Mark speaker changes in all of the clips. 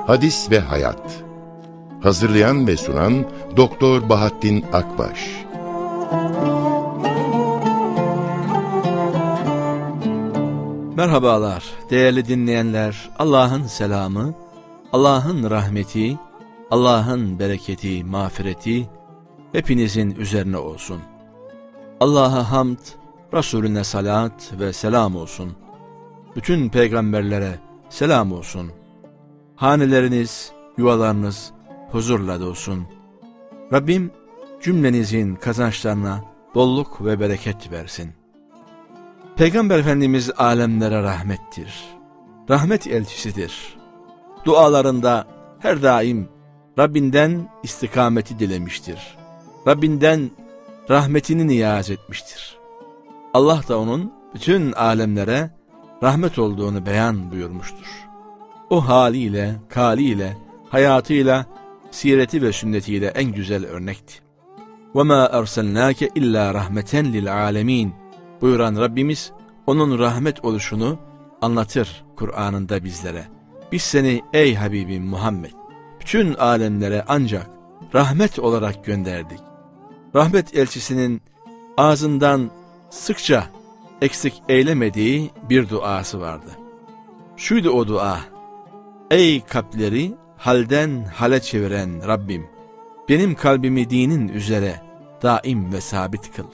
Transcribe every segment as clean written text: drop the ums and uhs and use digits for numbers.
Speaker 1: Hadis ve Hayat. Hazırlayan ve sunan Doktor Bahattin Akbaş.
Speaker 2: Merhabalar değerli dinleyenler. Allah'ın selamı, Allah'ın rahmeti, Allah'ın bereketi, mağfireti hepinizin üzerine olsun. Allah'a hamd, Resulüne salat ve selam olsun. Bütün peygamberlere selam olsun. Haneleriniz, yuvalarınız huzurla dolsun. Rabbim cümlenizin kazançlarına bolluk ve bereket versin. Peygamber Efendimiz alemlere rahmettir. Rahmet elçisidir. Dualarında her daim Rabbinden istikameti dilemiştir. Rabbinden rahmetini niyaz etmiştir. Allah da onun bütün alemlere rahmet olduğunu beyan buyurmuştur. O haliyle, kaliyle, hayatıyla, sireti ve sünnetiyle en güzel örnekti. وَمَا أَرْسَلْنَاكَ اِلَّا رَحْمَةً لِلْعَالَمِينَ buyuran Rabbimiz, onun rahmet oluşunu anlatır Kur'an'ında bizlere. Biz seni ey Habibim Muhammed, bütün alemlere ancak rahmet olarak gönderdik. Rahmet elçisinin ağzından sıkça eksik eylemediği bir duası vardı. Şuydu o dua: ey kalpleri halden hale çeviren Rabbim, benim kalbimi dinin üzere daim ve sabit kıl.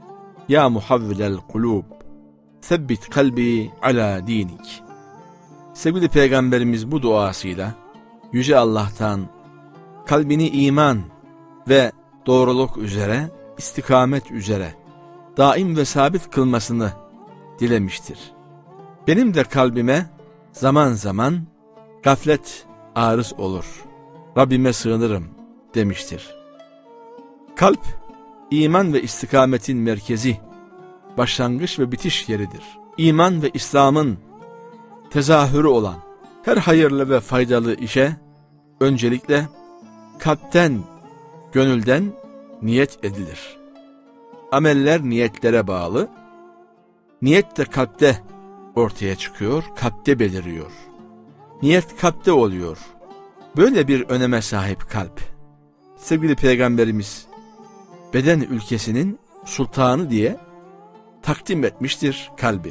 Speaker 2: Ya muhavvilel kulub, sebbit kalbi ala dinik. Sevgili Peygamberimiz bu duasıyla Yüce Allah'tan kalbini iman ve doğruluk üzere, istikamet üzere daim ve sabit kılmasını dilemiştir. Benim de kalbime zaman zaman gaflet arız olur, Rabbime sığınırım demiştir. Kalp, iman ve istikametin merkezi, başlangıç ve bitiş yeridir. İman ve İslam'ın tezahürü olan her hayırlı ve faydalı işe öncelikle kalpten, gönülden niyet edilir. Ameller niyetlere bağlı. Niyet de kalpte ortaya çıkıyor, kalpte beliriyor. Niyet kalpte oluyor. Böyle bir öneme sahip kalp. Sevgili Peygamberimiz beden ülkesinin sultanı diye takdim etmiştir kalbi.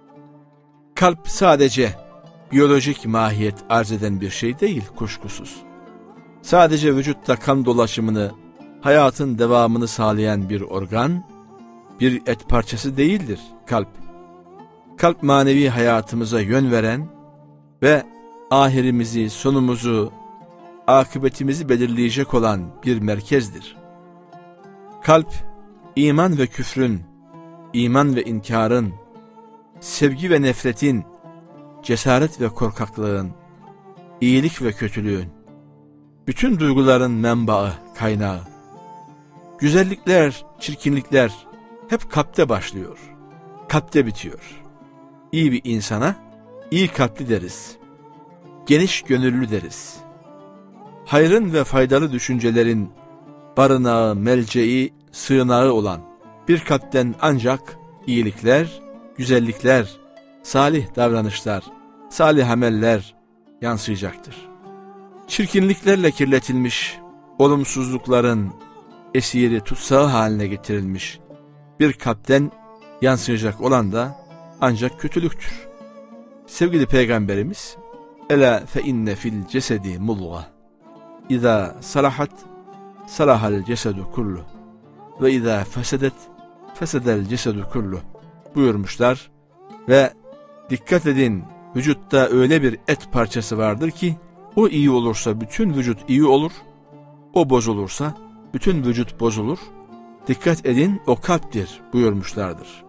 Speaker 2: Kalp sadece biyolojik mahiyet arz eden bir şey değil kuşkusuz. Sadece vücutta kan dolaşımını, hayatın devamını sağlayan bir organ, bir et parçası değildir kalp. Kalp manevi hayatımıza yön veren ve ahirimizi, sonumuzu, akıbetimizi belirleyecek olan bir merkezdir. Kalp, iman ve küfrün, iman ve inkarın, sevgi ve nefretin, cesaret ve korkaklığın, iyilik ve kötülüğün, bütün duyguların menbaı, kaynağı. Güzellikler, çirkinlikler hep kalpte başlıyor, kalpte bitiyor. İyi bir insana iyi kalpli deriz, geniş gönüllü deriz. Hayrın ve faydalı düşüncelerin barınağı, melceği, sığınağı olan bir kalpten ancak iyilikler, güzellikler, salih davranışlar, salih ameller yansıyacaktır. Çirkinliklerle kirletilmiş, olumsuzlukların esiri, tutsağı haline getirilmiş bir kalpten yansıyacak olan da ancak kötülüktür. Sevgili Peygamberimiz, Ela fe inne fil cesedi mulga, İza salahat, salahal cesedu kullu, ve izâ fesedet, fesedel cesedu kullu buyurmuşlar ve dikkat edin, vücutta öyle bir et parçası vardır ki o iyi olursa bütün vücut iyi olur, o bozulursa bütün vücut bozulur. Dikkat edin, o kalptir buyurmuşlardır.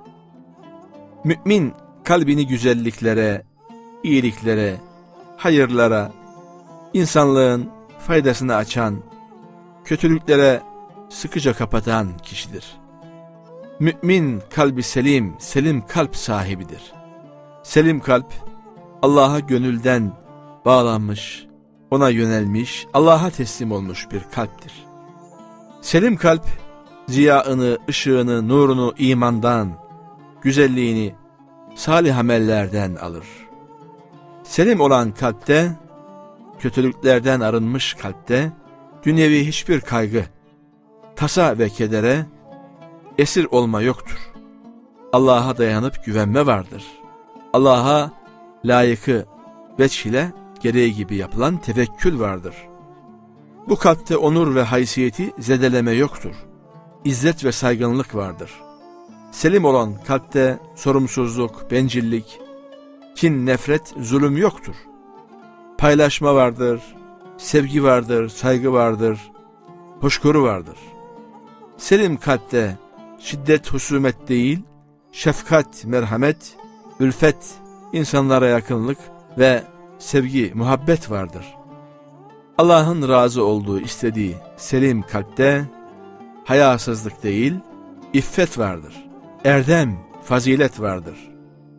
Speaker 2: Mümin kalbini güzelliklere, iyiliklere, hayırlara, insanlığın faydasını açan, kötülüklere sıkıca kapatan kişidir. Mümin kalbi selim, selim kalp sahibidir. Selim kalp, Allah'a gönülden bağlanmış, ona yönelmiş, Allah'a teslim olmuş bir kalptir. Selim kalp, ziyaını, ışığını, nurunu imandan, güzelliğini salih amellerden alır. Selim olan kalpte kötülüklerden arınmış kalpte dünyevi hiçbir kaygı, tasa ve kedere esir olma yoktur. Allah'a dayanıp güvenme vardır. Allah'a layıkı veçh ile gereği gibi yapılan tevekkül vardır. Bu kalpte onur ve haysiyeti zedeleme yoktur. İzzet ve saygınlık vardır. Selim olan kalpte sorumsuzluk, bencillik, kin, nefret, zulüm yoktur. Paylaşma vardır, sevgi vardır, saygı vardır, hoşgörü vardır. Selim kalpte şiddet, husumet değil, şefkat, merhamet, ülfet, insanlara yakınlık ve sevgi, muhabbet vardır. Allah'ın razı olduğu, istediği selim kalpte hayasızlık değil, iffet vardır. Erdem, fazilet vardır.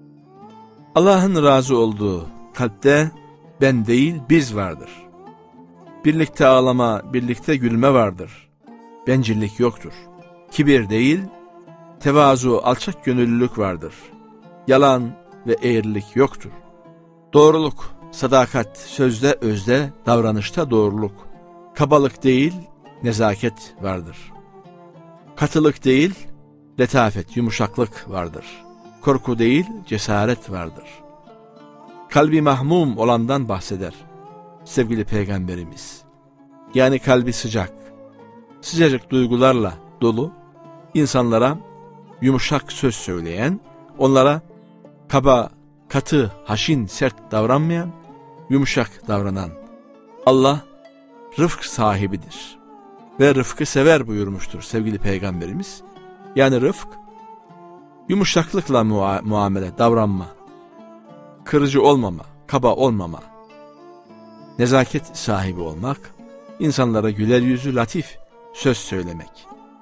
Speaker 2: Allah'ın razı olduğu kalpte ben değil biz vardır. Birlikte ağlama, birlikte gülme vardır. Bencillik yoktur. Kibir değil, tevazu, alçak gönüllülük vardır. Yalan ve eğrilik yoktur. Doğruluk, sadakat, sözde, özde, davranışta doğruluk. Kabalık değil, nezaket vardır. Katılık değil, letafet, yumuşaklık vardır. Korku değil, cesaret vardır. Kalbi mahmum olandan bahseder sevgili Peygamberimiz. Yani kalbi sıcak, sıcacık duygularla dolu, insanlara yumuşak söz söyleyen, onlara kaba, katı, haşin, sert davranmayan, yumuşak davranan Allah rıfk sahibidir ve rıfkı sever buyurmuştur sevgili Peygamberimiz. Yani rıfk, yumuşaklıkla muamele, davranma, kırıcı olmama, kaba olmama, nezaket sahibi olmak, insanlara güler yüzü, latif söz söylemek.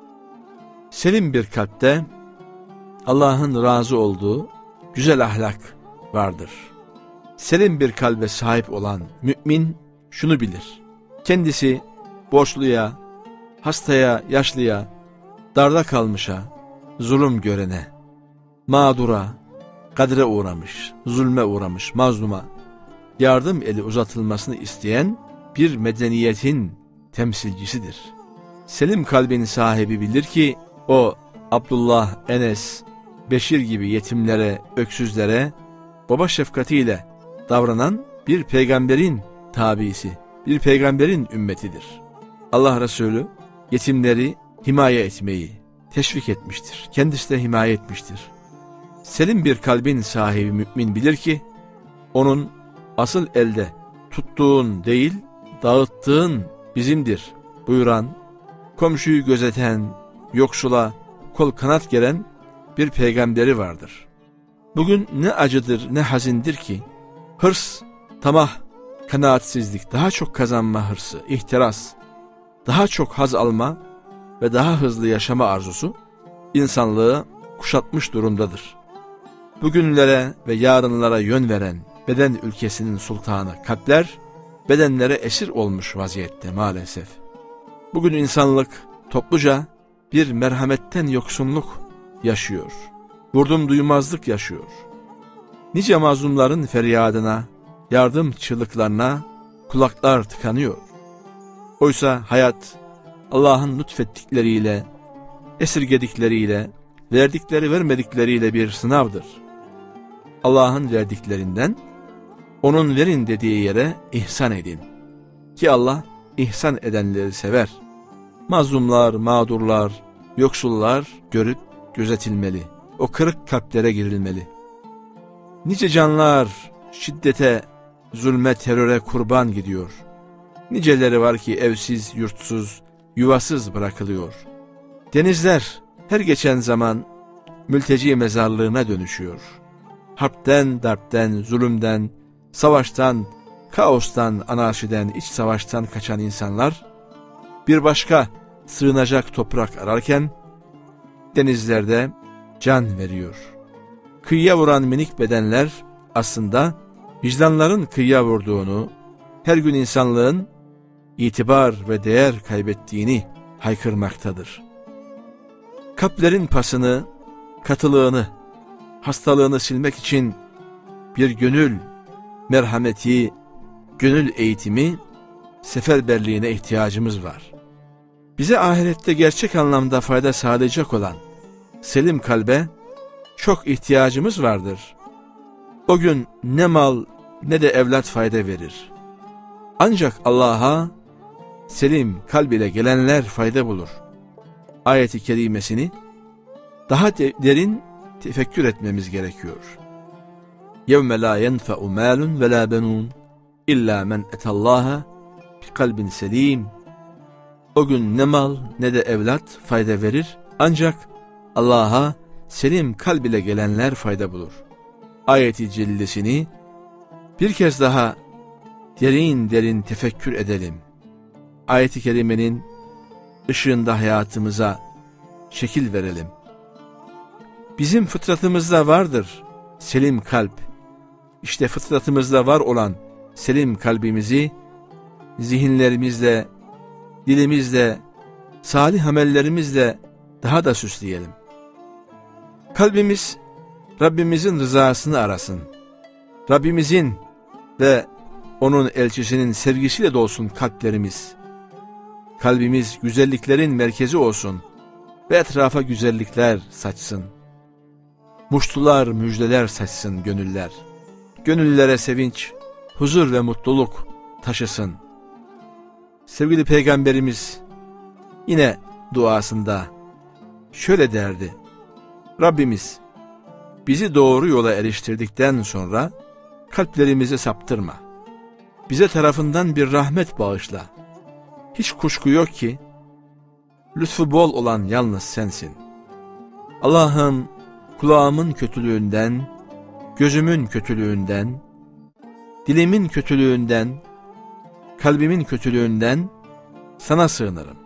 Speaker 2: Selim bir kalpte Allah'ın razı olduğu güzel ahlak vardır. Selim bir kalbe sahip olan mümin şunu bilir: kendisi borçluya, hastaya, yaşlıya, darda kalmışa, zulüm görene, mağdura, kadre uğramış, zulme uğramış, mazluma yardım eli uzatılmasını isteyen bir medeniyetin temsilcisidir. Selim kalbin sahibi bilir ki o Abdullah, Enes, Beşir gibi yetimlere, öksüzlere baba şefkatiyle davranan bir peygamberin tabisi, bir peygamberin ümmetidir. Allah Resulü yetimleri himaye etmeyi teşvik etmiştir. Kendisi de himaye etmiştir. Selim bir kalbin sahibi mümin bilir ki onun asıl elde tuttuğun değil, dağıttığın bizimdir buyuran, komşuyu gözeten, yoksula kol kanat geren bir peygamberi vardır. Bugün ne acıdır ne hazindir ki hırs, tamah, kanaatsizlik, daha çok kazanma hırsı, ihtiras, daha çok haz alma ve daha hızlı yaşama arzusu insanlığı kuşatmış durumdadır. Bugünlere ve yarınlara yön veren beden ülkesinin sultanı kalpler bedenlere esir olmuş vaziyette maalesef. Bugün insanlık topluca bir merhametten yoksunluk yaşıyor. Vurdum duymazlık yaşıyor. Nice mazlumların feryadına, yardım çığlıklarına kulaklar tıkanıyor. Oysa hayat Allah'ın lütfettikleriyle, esirgedikleriyle, verdikleri vermedikleriyle bir sınavdır. Allah'ın verdiklerinden, onun verin dediği yere ihsan edin. Ki Allah ihsan edenleri sever. Mazlumlar, mağdurlar, yoksullar görüp gözetilmeli. O kırık kalplere girilmeli. Nice canlar şiddete, zulme, teröre kurban gidiyor. Niceleri var ki evsiz, yurtsuz, yuvasız bırakılıyor. Denizler her geçen zaman mülteci mezarlığına dönüşüyor. Harpten, darpten, zulümden, savaştan, kaostan, anarşiden, iç savaştan kaçan insanlar bir başka sığınacak toprak ararken denizlerde can veriyor. Kıyıya vuran minik bedenler aslında vicdanların kıyıya vurduğunu, her gün insanlığın itibar ve değer kaybettiğini haykırmaktadır. Kalplerin pasını, katılığını, hastalığını silmek için bir gönül merhameti, gönül eğitimi, seferberliğine ihtiyacımız var. Bize ahirette gerçek anlamda fayda sağlayacak olan selim kalbe çok ihtiyacımız vardır. O gün ne mal ne de evlat fayda verir. Ancak Allah'a selim kalb ile gelenler fayda bulur. Ayet-i kerimesini daha derin tefekkür etmemiz gerekiyor. يَوْمَ لَا يَنْفَعُ مَالٌ وَلَا بَنُونَ إِلَّا مَنْ اَتَى اللّٰهَ بِقَلْبٍ سَلِيمٍ. O gün ne mal ne de evlat fayda verir, ancak Allah'a selim kalb ile gelenler fayda bulur. Ayet-i cellesini bir kez daha derin derin tefekkür edelim. Ayet-i kerimenin ışığında hayatımıza şekil verelim. Bizim fıtratımızda vardır selim kalp. İşte fıtratımızda var olan selim kalbimizi zihinlerimizle, dilimizle, salih amellerimizle daha da süsleyelim. Kalbimiz Rabbimizin rızasını arasın. Rabbimizin ve onun elçisinin sevgisiyle dolsun kalplerimiz. Kalbimiz güzelliklerin merkezi olsun ve etrafa güzellikler saçsın. Muştular, müjdeler saçsın gönüller. Gönüllere sevinç, huzur ve mutluluk taşısın. Sevgili Peygamberimiz yine duasında şöyle derdi: Rabbimiz bizi doğru yola eriştirdikten sonra kalplerimizi saptırma. Bize tarafından bir rahmet bağışla. Hiç kuşku yok ki lütfu bol olan yalnız sensin. Allah'ım, kulağımın kötülüğünden, gözümün kötülüğünden, dilimin kötülüğünden, kalbimin kötülüğünden sana sığınırım.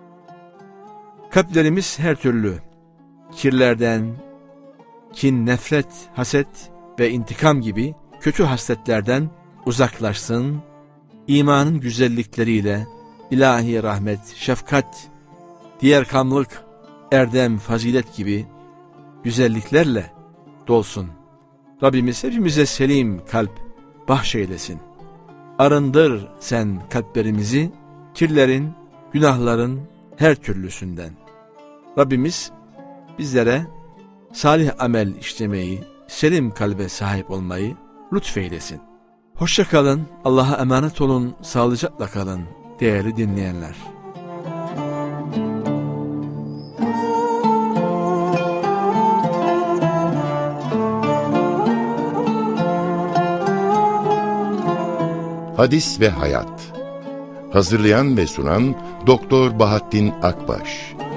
Speaker 2: Kalplerimiz her türlü kirlerden, kin, nefret, haset ve intikam gibi kötü hasletlerden uzaklaşsın, imanın güzellikleriyle ilahi rahmet, şefkat, diğer kamlık, erdem, fazilet gibi güzelliklerle dolsun. Rabbimiz hepimize selim kalp bahşeylesin. Arındır sen kalplerimizi kirlerin, günahların her türlüsünden. Rabbimiz bizlere salih amel işlemeyi, selim kalbe sahip olmayı lütfeylesin. Hoşça kalın, Allah'a emanet olun, sağlıcakla kalın değerli dinleyenler.
Speaker 1: Hadis ve Hayat. Hazırlayan ve sunan Doktor Bahattin Akbaş.